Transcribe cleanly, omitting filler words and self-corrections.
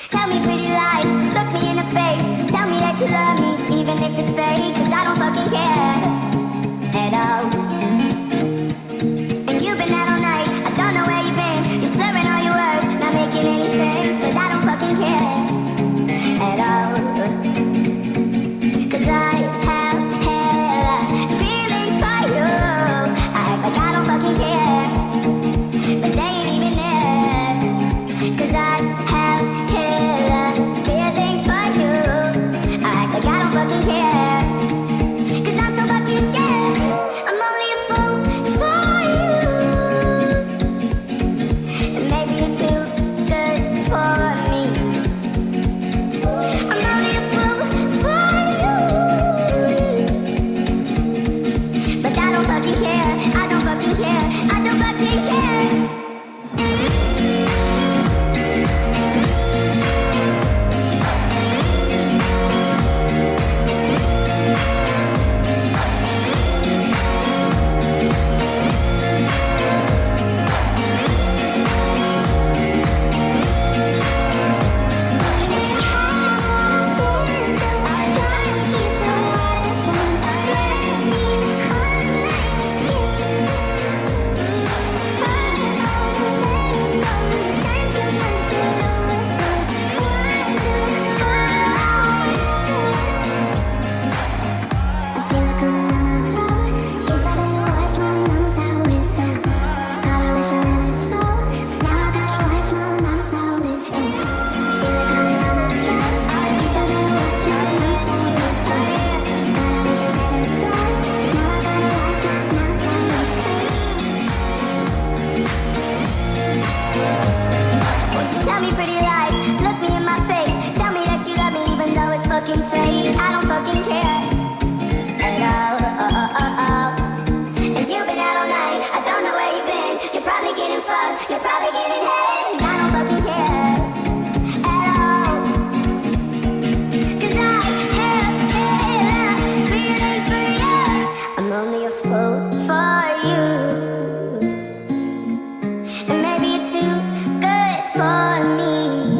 Tell me pretty lies, look me in the face. Tell me that you love me, even if it's fake. Cause I don't fucking care at all. And you've been out all night, I don't know where you've been. You're slurring all your words, not making any sense. But I don't fucking care at all. Cause I have had feelings for you. I act like I don't fucking care, but they ain't even there. Cause I have had feelings for you. I act like I don't fucking care. Cause I'm so fucking scared. I'm only a fool for you. And maybe you're too good for me. I'm only a fool for you. But I don't fucking care. I don't fucking care. I don't fucking care. Tell me pretty lies, look me in my face. Tell me that you love me even though it's fucking fake. I don't fucking care at all. And you've been out all night, I don't know where you've been. You're probably getting fucked, you're probably getting head. I don't fucking care at all. Cause I have feelings for you. I'm only a fool for you. And maybe you're too good for me.